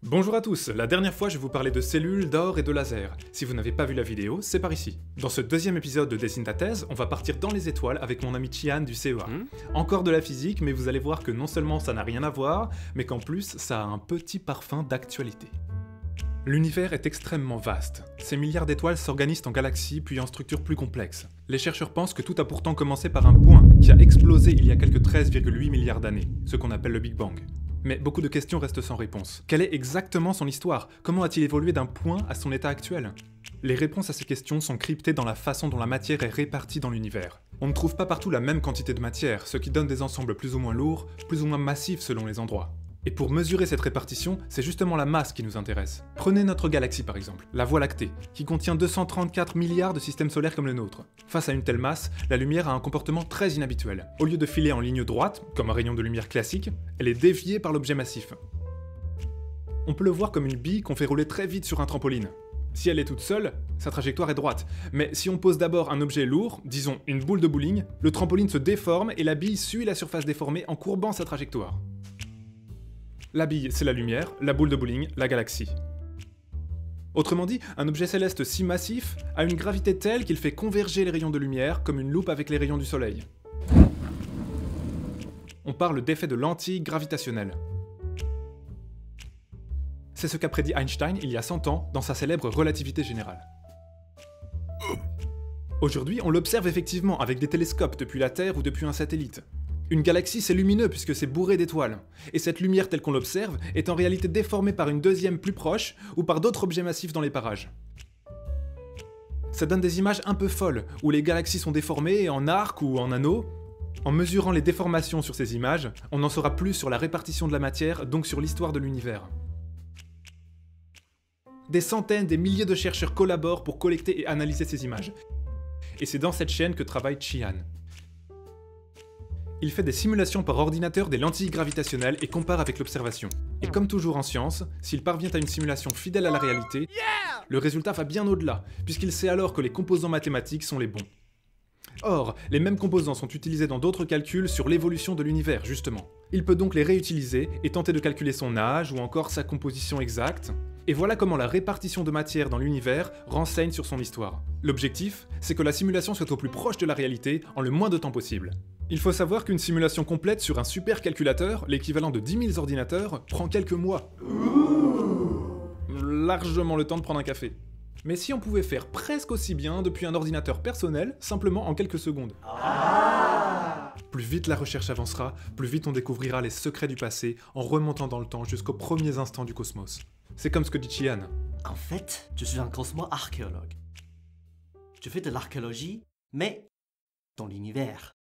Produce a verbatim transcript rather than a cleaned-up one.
Bonjour à tous, la dernière fois je vous parlais de cellules, d'or et de laser. Si vous n'avez pas vu la vidéo, c'est par ici. Dans ce deuxième épisode de Dessine ta thèse, on va partir dans les étoiles avec mon ami Chian du C E A. Mmh. Encore de la physique, mais vous allez voir que non seulement ça n'a rien à voir, mais qu'en plus ça a un petit parfum d'actualité. L'univers est extrêmement vaste. Ces milliards d'étoiles s'organisent en galaxies puis en structures plus complexes. Les chercheurs pensent que tout a pourtant commencé par un point qui a explosé il y a quelques treize virgule huit milliards d'années, ce qu'on appelle le Big Bang. Mais beaucoup de questions restent sans réponse. Quelle est exactement son histoire? Comment a-t-il évolué d'un point à son état actuel? Les réponses à ces questions sont cryptées dans la façon dont la matière est répartie dans l'univers. On ne trouve pas partout la même quantité de matière, ce qui donne des ensembles plus ou moins lourds, plus ou moins massifs selon les endroits. Et pour mesurer cette répartition, c'est justement la masse qui nous intéresse. Prenez notre galaxie par exemple, la Voie lactée, qui contient deux cent trente-quatre milliards de systèmes solaires comme le nôtre. Face à une telle masse, la lumière a un comportement très inhabituel. Au lieu de filer en ligne droite, comme un rayon de lumière classique, elle est déviée par l'objet massif. On peut le voir comme une bille qu'on fait rouler très vite sur un trampoline. Si elle est toute seule, sa trajectoire est droite. Mais si on pose d'abord un objet lourd, disons une boule de bowling, le trampoline se déforme et la bille suit la surface déformée en courbant sa trajectoire. La bille, c'est la lumière, la boule de bowling, la galaxie. Autrement dit, un objet céleste si massif a une gravité telle qu'il fait converger les rayons de lumière comme une loupe avec les rayons du soleil. On parle d'effet de lentille gravitationnelle. C'est ce qu'a prédit Einstein il y a cent ans dans sa célèbre relativité générale. Aujourd'hui, on l'observe effectivement avec des télescopes depuis la Terre ou depuis un satellite. Une galaxie, c'est lumineux puisque c'est bourré d'étoiles. Et cette lumière telle qu'on l'observe est en réalité déformée par une deuxième plus proche ou par d'autres objets massifs dans les parages. Ça donne des images un peu folles, où les galaxies sont déformées en arcs ou en anneaux. En mesurant les déformations sur ces images, on en saura plus sur la répartition de la matière, donc sur l'histoire de l'univers. Des centaines, des milliers de chercheurs collaborent pour collecter et analyser ces images. Et c'est dans cette chaîne que travaille Chian. Il fait des simulations par ordinateur des lentilles gravitationnelles et compare avec l'observation. Et comme toujours en science, s'il parvient à une simulation fidèle à la réalité, le résultat va bien au-delà, puisqu'il sait alors que les composants mathématiques sont les bons. Or, les mêmes composants sont utilisés dans d'autres calculs sur l'évolution de l'univers, justement. Il peut donc les réutiliser et tenter de calculer son âge ou encore sa composition exacte. Et voilà comment la répartition de matière dans l'univers renseigne sur son histoire. L'objectif, c'est que la simulation soit au plus proche de la réalité en le moins de temps possible. Il faut savoir qu'une simulation complète sur un supercalculateur, l'équivalent de dix mille ordinateurs, prend quelques mois. Largement le temps de prendre un café. Mais si on pouvait faire presque aussi bien depuis un ordinateur personnel, simplement en quelques secondes. Ah! Plus vite la recherche avancera, plus vite on découvrira les secrets du passé en remontant dans le temps jusqu'aux premiers instants du cosmos. C'est comme ce que dit Chian. En fait, je suis un cosmo-archéologue. Je fais de l'archéologie, mais dans l'univers.